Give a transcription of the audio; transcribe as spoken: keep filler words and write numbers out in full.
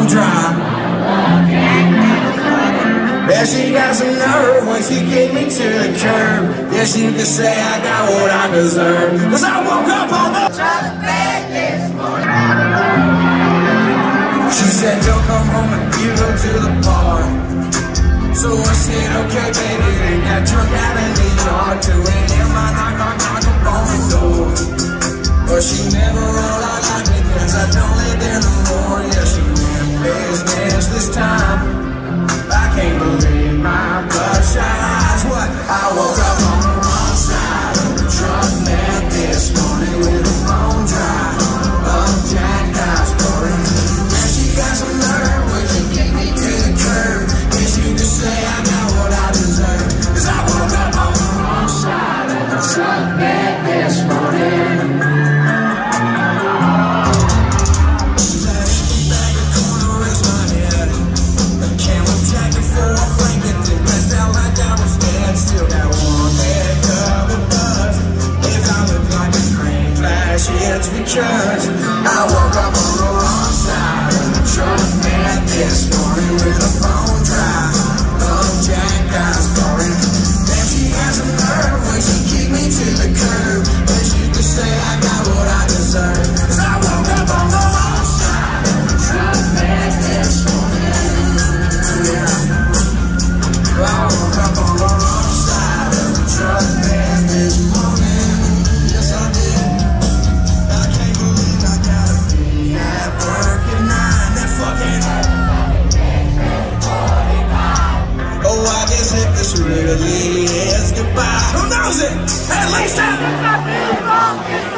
phone dry. Yeah, she got some nerve when she kicked me to the curb. Yeah, she could say I got what I deserve, 'cause I woke up on the truck bed this morning. She said, don't come home and you go to the bar. So I said, okay, baby, and got drunk out in the yard. two a m I knock, knock, knock up on the door. But she never rolled out like me, 'cause I don't live there no more. Yeah, she went business this time. I can't believe my bloodshot eyes. What? I woke up on the wrong side of the truck bed this morning with a phone dry. Up Jack Guy's pouring. And she got some nerve when she kicked me to the curb. Wish you could say I got what I deserve, 'cause I woke up on the wrong side of the truck bed this morning. It's because I woke up on the wrong side of the truck bed this morning with a phone dry. Love Jack Guy's pouring. Damn, she has some nerve when she kicked me to the curb. Wish you could say I got what I deserve, 'cause I woke up on the wrong side of the truck bed this morning. Yeah, I woke up on the wrong side of the truck bed this morning. Yes, I did. If this really is goodbye, who knows it? At least I